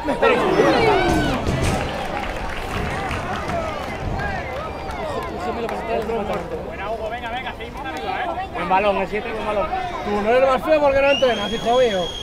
Buena, Hugo, venga, seguimos arriba, Buen balón, el 7, buen balón. Tú no eres más feo porque no entrenas, hijo mío.